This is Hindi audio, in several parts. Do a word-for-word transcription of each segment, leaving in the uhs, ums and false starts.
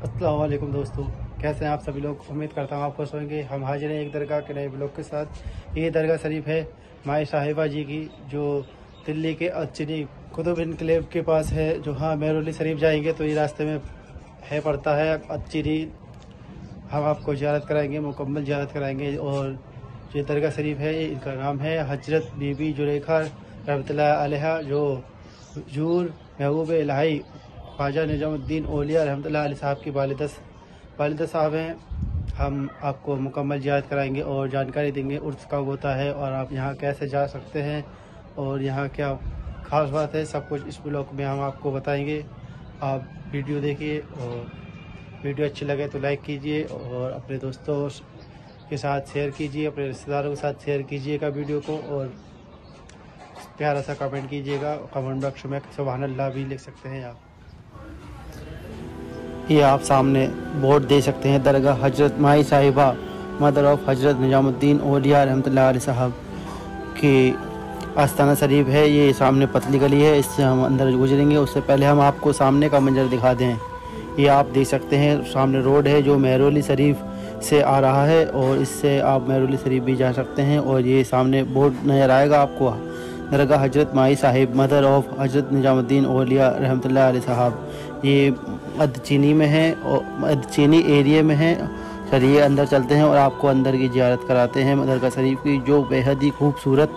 अस्सलाम वालेकुम दोस्तों, कैसे हैं आप सभी लोग। उम्मीद करता हूँ आप खुश होंगे। हम हाजिर हैं एक दरगाह के नए ब्लॉग के साथ। ये दरगाह शरीफ है माई साहिबा जी की, जो दिल्ली के अचनी कुतुब इनकलेव के पास है। जो हाँ मेहरौली शरीफ जाएंगे तो ये रास्ते में है पड़ता है अचनी। हम आपको ज़ियारत कराएंगे, मुकम्मल ज़ियारत कराएंगे। और ये दरगाह शरीफ है, इनका नाम है हजरत बीबी जुलेखा रहमतुल्लाह अलैहा, जो हजूर महबूब इलाही ख्वाजा निजामुद्दीन औलिया रहमतुल्लाह अलैह साहब की वालिदा वालिदा साहब हैं। हम आपको मुकम्मल ज़ियारत कराएंगे और जानकारी देंगे उर्स कब होता है और आप यहाँ कैसे जा सकते हैं और यहाँ क्या ख़ास बात है। सब कुछ इस ब्लॉग में हम आपको बताएंगे। आप वीडियो देखिए और वीडियो अच्छी लगे तो लाइक कीजिए और अपने दोस्तों के साथ शेयर कीजिए, अपने रिश्तेदारों के साथ शेयर कीजिएगा वीडियो को। और प्यारा सा कमेंट कीजिएगा, कमेंट बॉक्स में सुभान अल्लाह भी लिख सकते हैं आप। ये आप सामने बोर्ड दे सकते हैं, दरगाह हजरत माई साहिबा मदर ऑफ हजरत निजामुद्दीन औलिया रहमतुल्लाह अलैह साहब की आस्थाना शरीफ है। ये सामने पतली गली है, इससे हम अंदर गुजरेंगे। उससे पहले हम आपको सामने का मंजर दिखा दें। ये आप देख सकते हैं, सामने रोड है जो मेहरौली शरीफ से आ रहा है और इससे आप मेहरौली शरीफ भी जा सकते हैं। और ये सामने बोर्ड नज़र आएगा आपको, दरगाह हजरत माई साहिब मदर ऑफ हजरत निजामुद्दीन औलिया रहमतुल्लाह अलैह साहब। ये अदचीनी में है और अदचीनी एरिया में है। चलिए अंदर चलते हैं और आपको अंदर की ज़ियारत कराते हैं दरगाह शरीफ की, जो बेहद ही खूबसूरत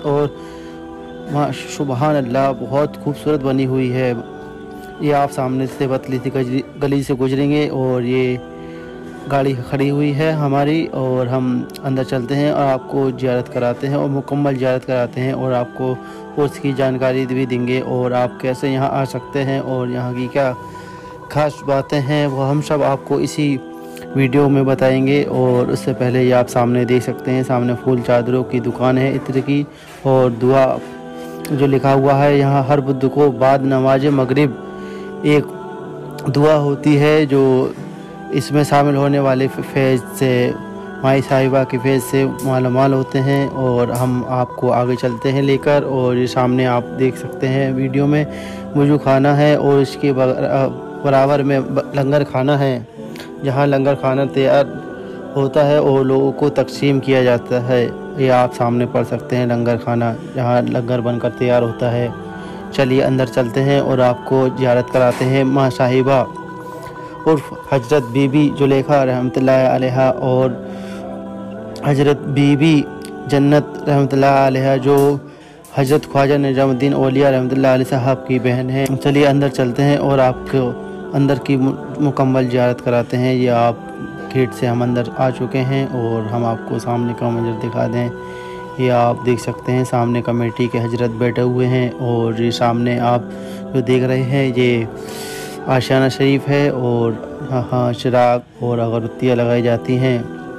और सुभान अल्लाह बहुत खूबसूरत बनी हुई है। ये आप सामने से पतली सी गली से गुजरेंगे और ये गाड़ी खड़ी हुई है हमारी और हम अंदर चलते हैं और आपको ज़ियारत कराते हैं और मुकम्मल ज़ियारत कराते हैं और आपको उसकी जानकारी भी देंगे और आप कैसे यहाँ आ सकते हैं और यहाँ की क्या ख़ास बातें हैं वो हम सब आपको इसी वीडियो में बताएंगे। और उससे पहले ये आप सामने देख सकते हैं, सामने फूल चादरों की दुकान है इत्र की। और दुआ जो लिखा हुआ है यहाँ, हर बुध को बाद नमाज मगरिब एक दुआ होती है जो इसमें शामिल होने वाले फैज़ से माई साहिबा के फैज़ से मालामाल होते हैं। और हम आपको आगे चलते हैं लेकर। और ये सामने आप देख सकते हैं वीडियो में वजू खाना है और इसके बराबर में लंगर खाना है, जहाँ लंगर खाना तैयार होता है और लोगों को तकसीम किया जाता है। ये आप सामने पढ़ सकते हैं, लंगर खाना जहाँ लंगर बनकर तैयार होता है। चलिए अंदर चलते हैं और आपको ज़ियारत कराते हैं माँ साहिबा उर्फ हजरत बीबी जुलेखा रहमतुल्लाह अलैहा और हजरत बीबी जन्नत रहमतुल्लाह अलैहा, जो हजरत ख्वाजा निजामुद्दीन औलिया रहमतुल्लाह अलैह साहब की बहन है। चलिए अंदर चलते हैं और आपको अंदर की मुकम्मल ज़ियारत कराते हैं। ये आप गेट से हम अंदर आ चुके हैं और हम आपको सामने का मंजर दिखा दें। ये आप देख सकते हैं, सामने कमेटी के हजरत बैठे हुए हैं और ये सामने आप जो देख रहे हैं ये आशियाना शरीफ है और यहाँ चिराग और अगरबत्तियाँ लगाई जाती हैं।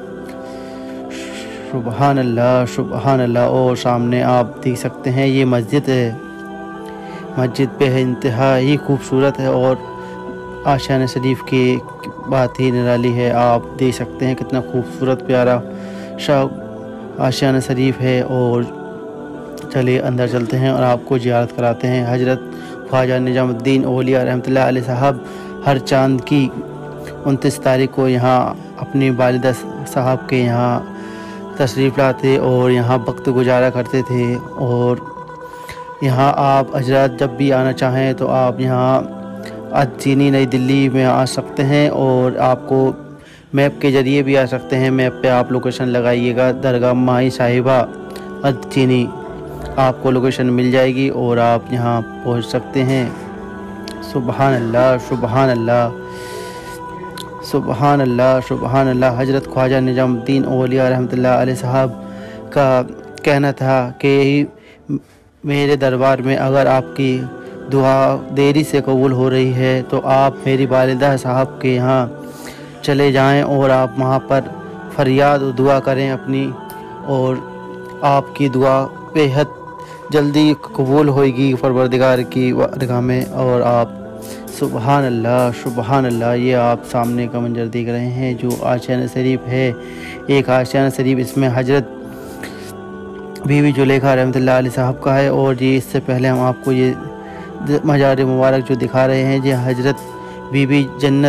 सुभान अल्लाह सुभान अल्लाह। और सामने आप देख सकते हैं ये मस्जिद है, मस्जिद पे है इंतहा ही खूबसूरत है और आशियाना शरीफ की बात ही निराली है। आप देख सकते हैं कितना खूबसूरत प्यारा शाह आशियाना शरीफ है। और चलिए अंदर चलते हैं और आपको ज़ियारत कराते हैं। हजरत ख्वाजा निजामुद्दीन औलिया रहमतुल्लाह अलैह साहब हर चांद की उनतीस तारीख को यहाँ अपनी वालिदा साहब के यहाँ तशरीफ़ लाते और यहाँ वक्त गुजारा करते थे। और यहाँ आप हजरत जब भी आना चाहें तो आप यहाँ अदचीनी नई दिल्ली में आ सकते हैं और आपको मैप के ज़रिए भी आ सकते हैं। मैप पे आप लोकेशन लगाइएगा, दरगाह माई साहिबा अदचीनी, आपको लोकेशन मिल जाएगी और आप यहाँ पहुँच सकते हैं। सुभान अल्लाह सुभान अल्लाह सुभान अल्लाह सुभान अल्लाह। हजरत ख्वाजा निजामुद्दीन औलिया रहमतुल्लाह अलैह साहब का कहना था कि मेरे दरबार में अगर आपकी दुआ देरी से कबूल हो रही है तो आप मेरी वालिदा साहब के यहाँ चले जाएं और आप वहाँ पर फरियाद और दुआ करें अपनी, और आपकी दुआ बेहद जल्दी कबूल होएगी परवरदिगार की बारगाह में। और आप सुभान अल्लाह सुभान अल्लाह। ये आप सामने का मंजर देख रहे हैं जो आशियाना शरीफ है, एक आशियाना शरीफ, इसमें हजरत बीबी जुलेखा रहमतुल्लाह अलैह साहब का है। और ये इससे पहले हम आपको ये मज़ार मुबारक जो दिखा रहे हैं, ये हजरत बीबी जन्नत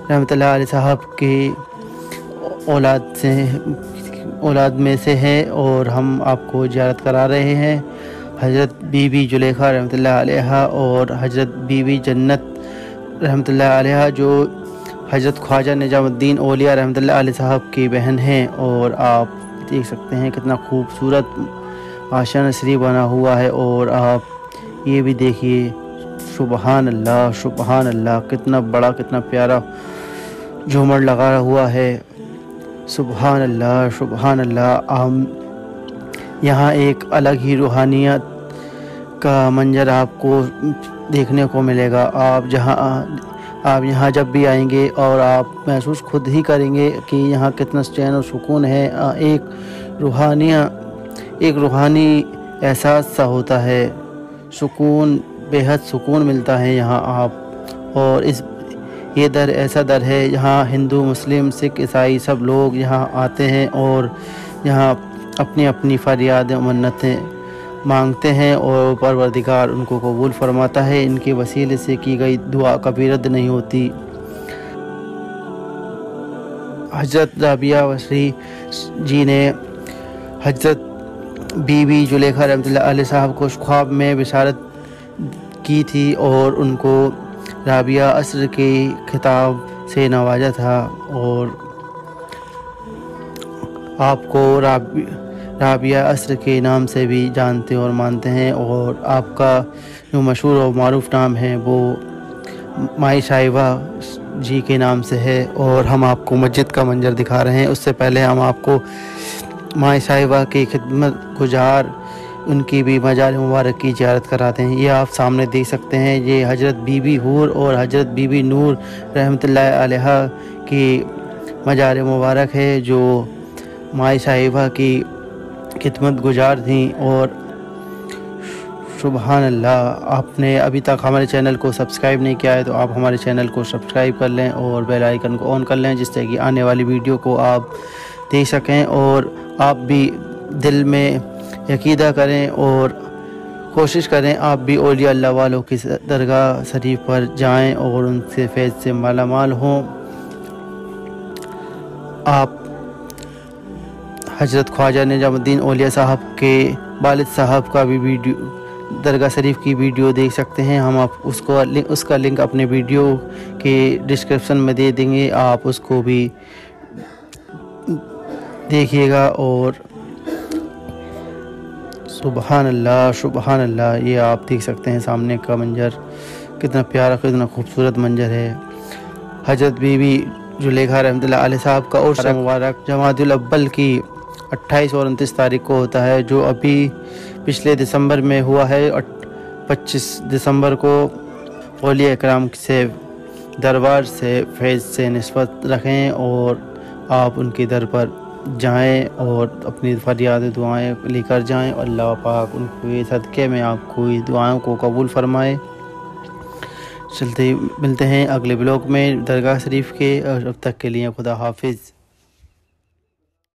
रहमतुल्लाह अलैह साहब की औलाद से औलाद में से है और हम आपको ज़ियारत करा रहे हैं। हज़रत बीबी जुलेखा रहमतुल्लाह अलैहा और हज़रत बीबी जन्नत रहमतुल्लाह अलैहा जो हज़रत ख्वाजा निजामुद्दीन औलिया रहमतुल्लाह अलैह साहब की बहन हैं। और आप देख सकते हैं कितना खूबसूरत आशियाना शरीफ बना हुआ है। और आप ये भी देखिए, सुबहान अल्लाह सुबहान अल्लाह, कितना बड़ा कितना प्यारा झूमर लगा हुआ है। सुबहान अल्लाह सुबहान अल्लाह। हम यहाँ एक अलग ही रूहानियत का मंजर आपको देखने को मिलेगा। आप जहाँ आप यहाँ जब भी आएंगे और आप महसूस खुद ही करेंगे कि यहाँ कितना चैन और सुकून है। एक रूहानिया एक रूहानी एहसास सा होता है, सुकून, बेहद सुकून मिलता है यहाँ आप। और इस ये दर ऐसा दर है यहाँ हिंदू मुस्लिम सिख ईसाई सब लोग यहाँ आते हैं और यहाँ अपनी अपनी फरियादें मन्नतें मांगते हैं और परवरदिगार उनको कबूल फरमाता है। इनके वसीले से की गई दुआ कभी रद्द नहीं होती। हज़रत राबिया वसरी जी ने हज़रत बीबी जुलेखा रहमतुल्लाह अलैह साहब को ख्वाब में बिशारत की थी और उनको राबिया असर के खिताब से नवाजा था। और आपको राबी राबिया असर के नाम से भी जानते और मानते हैं। और आपका जो मशहूर और मारूफ नाम है वो माई साहिबा जी के नाम से है। और हम आपको मस्जिद का मंजर दिखा रहे हैं। उससे पहले हम आपको माई साहिबा की खिदमत गुजार उनकी भी मजार मुबारक की ज़ियारत कराते हैं। ये आप सामने देख सकते हैं, ये हज़रत बीबी हूर और हज़रत बीबी नूर रहमतुल्लाह अलैहा की मजार मुबारक है जो माई साहिबा की खिदमत गुजार थी। और सुबहान अल्लाह, आपने अभी तक हमारे चैनल को सब्सक्राइब नहीं किया है तो आप हमारे चैनल को सब्सक्राइब कर लें और बेल आइकन को ऑन कर लें जिससे कि आने वाली वीडियो को आप देख सकें। और आप भी दिल में यकीदा करें और कोशिश करें आप भी औलिया अल्लाह वालों की दरगाह शरीफ पर जाएं और उनसे फैज़ से मालामाल हों। आप हज़रत ख्वाजा निजामुद्दीन औलिया साहब के वालिद साहब का भी वीडियो दरगाह शरीफ की वीडियो देख सकते हैं। हम आप उसको उसका लिंक अपने वीडियो के डिस्क्रिप्शन में दे देंगे, आप उसको भी देखिएगा। और सुबहान अल्लाह सुबहान अल्लाह, ये आप देख सकते हैं सामने का मंजर कितना प्यारा कितना खूबसूरत मंजर है। हज़रत बीबी जुलेखा रहमतुल्लाह अलैह साहब का उर्स मुबारक जमादुल अव्वल की अट्ठाईस और उनतीस तारीख को होता है, जो अभी पिछले दिसंबर में हुआ है। पच्चीस दिसंबर को औलिया इकराम से दरबार से फैज़ से निस्बत रखें और आप उनके दर पर जाएं और अपनी फरियाद दुआएं लेकर जाएं। अल्लाह पाक उनको सदक़े में आपको दुआओं को कबूल फरमाए। चलते मिलते हैं अगले ब्लॉग में दरगाह शरीफ के, और अब तक के लिए खुदा हाफिज़।